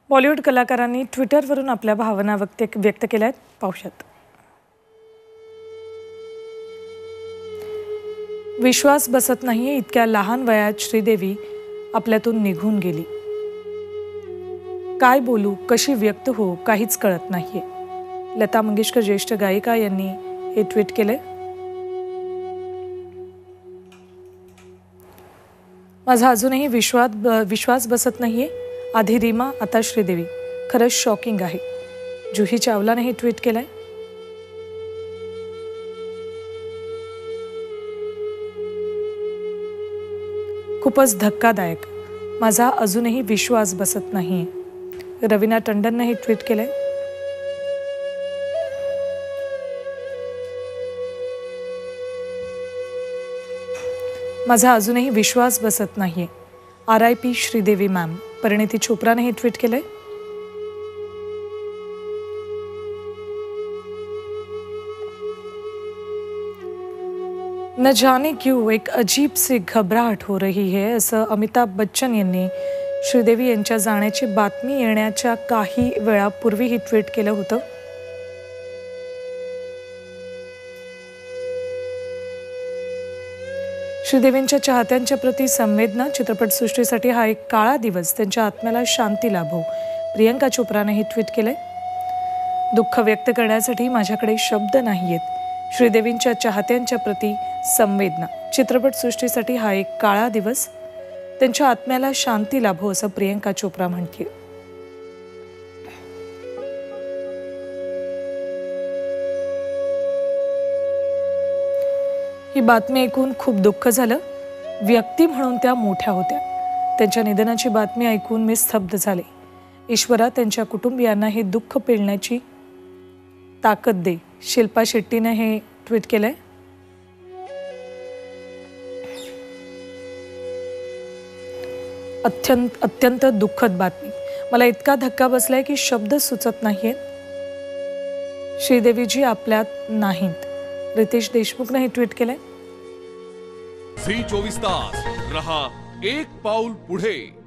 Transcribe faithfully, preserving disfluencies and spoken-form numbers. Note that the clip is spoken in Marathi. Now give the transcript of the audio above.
बॉलिवूड कलाकारांनी ट्विटरवरून आपल्या भावना व्यक्त व्यक्त केल्या आहेत. पाहूयात. विश्वास बसत नाहीये, इतक्या लहान वयात श्रीदेवी आपल्यातून निघून गेली. काय बोलू, कशी व्यक्त हो, काहीच कळत नाहीये. लता मंगेशकर ज्येष्ठ गायिका यांनी हे ट्विट केले. माझा अजूनही विश्वास विश्वास बसत नाहीये. आधी रीमा, आता श्रीदेवी. खरंच शॉकिंग आहे. जुही चावलाने हे ट्विट केलंय. खूपच धक्कादायक. माझा अजूनही विश्वास बसत नाही. रवीना टंडनने हे ट्विट केलंय. माझा अजूनही विश्वास बसत नाहीये. R I P Sridevi ma'am. Parineeti चोप्राने हे ट्विट केलंय. न जाने क्यों एक अजीब सी घबराहट हो रही है, असं अमिताभ बच्चन यांनी श्रीदेवी यांच्या जाण्याची बातमी येण्याच्या काही वेळापूर्वी ही ट्विट केलं होतं. श्रीदेवींच्या चाहत्यांच्या प्रती संवेदना. चित्रपटसृष्टीसाठी हा एक काळा दिवस. त्यांच्या आत्म्याला शांती लाभो. प्रियंका चोप्राने हे ट्विट केलंय. दुःख व्यक्त करण्यासाठी माझ्याकडे शब्द नाहीयेत. श्रीदेवींच्या चाहत्यांच्या प्रती संवेदना. चित्रपटसृष्टीसाठी हा एक काळा दिवस. त्यांच्या आत्म्याला शांती लाभो, असं प्रियंका चोप्रा म्हणते. ही बातमी ऐकून खूप दुःख झालं. व्यक्ती म्हणून त्या मोठ्या होत्या. त्यांच्या निधनाची बातमी ऐकून मी स्तब्ध झाले. ईश्वरा त्यांच्या कुटुंबियांना हे दुःख पेलण्याची ताकद दे. शिल्पा शेट्टीने हे ट्विट केलंय. अत्यंत अत्यंत दुःखद बातमी. मला इतका धक्का बसलाय की शब्द सुचत नाहीयेत. श्रीदेवीजी आपल्यात नाहीत. रितेश देशमुखने हे ट्विट केलंय. झी चोवीस तास रहा एक पाऊल पुढे.